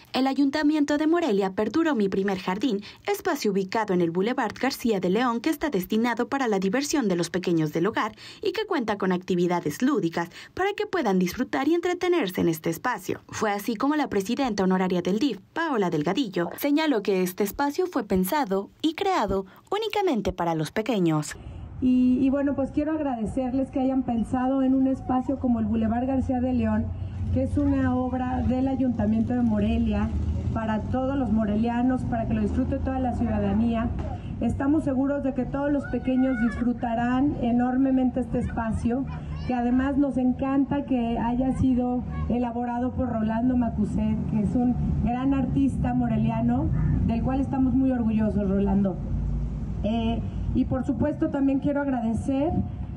El Ayuntamiento de Morelia aperturó Mi Primer Jardín, espacio ubicado en el Boulevard García de León que está destinado para la diversión de los pequeños del hogar y que cuenta con actividades lúdicas para que puedan disfrutar y entretenerse en este espacio. Fue así como la presidenta honoraria del DIF, Paola Delgadillo, señaló que este espacio fue pensado y creado únicamente para los pequeños. Y bueno, pues quiero agradecerles que hayan pensado en un espacio como el Boulevard García de León, que es una obra del Ayuntamiento de Morelia para todos los morelianos, para que lo disfrute toda la ciudadanía. Estamos seguros de que todos los pequeños disfrutarán enormemente este espacio, que además nos encanta que haya sido elaborado por Rolando Macuset, que es un gran artista moreliano, del cual estamos muy orgullosos, Rolando. Y por supuesto también quiero agradecer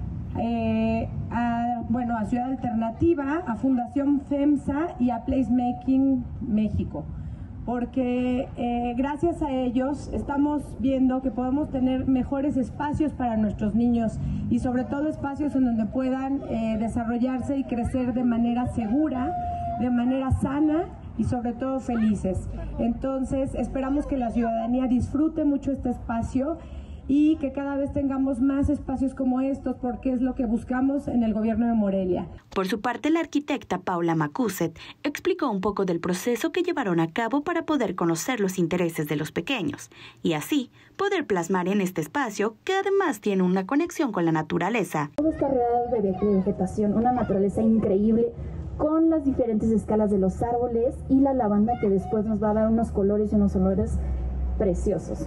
a Ciudad Alternativa, a Fundación FEMSA y a Placemaking México, porque gracias a ellos estamos viendo que podemos tener mejores espacios para nuestros niños y sobre todo espacios en donde puedan desarrollarse y crecer de manera segura, de manera sana y sobre todo felices. Entonces esperamos que la ciudadanía disfrute mucho este espacio y que cada vez tengamos más espacios como estos, porque es lo que buscamos en el gobierno de Morelia. Por su parte, la arquitecta Paula Macuset explicó un poco del proceso que llevaron a cabo para poder conocer los intereses de los pequeños y así poder plasmar en este espacio que además tiene una conexión con la naturaleza. Todo está rodeado de vegetación, una naturaleza increíble con las diferentes escalas de los árboles y la lavanda que después nos va a dar unos colores y unos olores preciosos.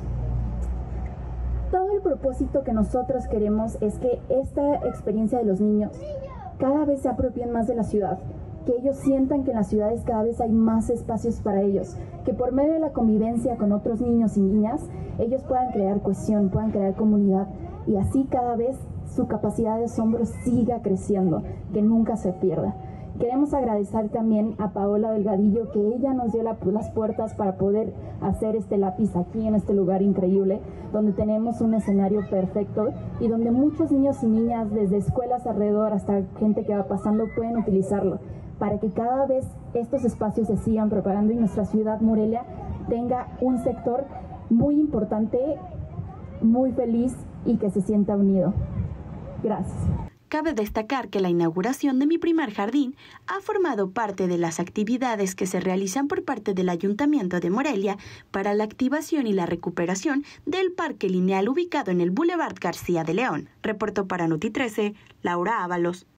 Todo el propósito que nosotros queremos es que esta experiencia de los niños cada vez se apropien más de la ciudad, que ellos sientan que en las ciudades cada vez hay más espacios para ellos, que por medio de la convivencia con otros niños y niñas, ellos puedan crear cohesión, puedan crear comunidad y así cada vez su capacidad de asombro siga creciendo, que nunca se pierda. Queremos agradecer también a Paola Delgadillo, que ella nos dio las puertas para poder hacer este lápiz aquí en este lugar increíble, donde tenemos un escenario perfecto y donde muchos niños y niñas, desde escuelas alrededor hasta gente que va pasando, pueden utilizarlo, para que cada vez estos espacios se sigan propagando y nuestra ciudad Morelia tenga un sector muy importante, muy feliz y que se sienta unido. Gracias. Cabe destacar que la inauguración de Mi Primer Jardín ha formado parte de las actividades que se realizan por parte del Ayuntamiento de Morelia para la activación y la recuperación del parque lineal ubicado en el Boulevard García de León. Reportó para Noti 13, Laura Ábalos.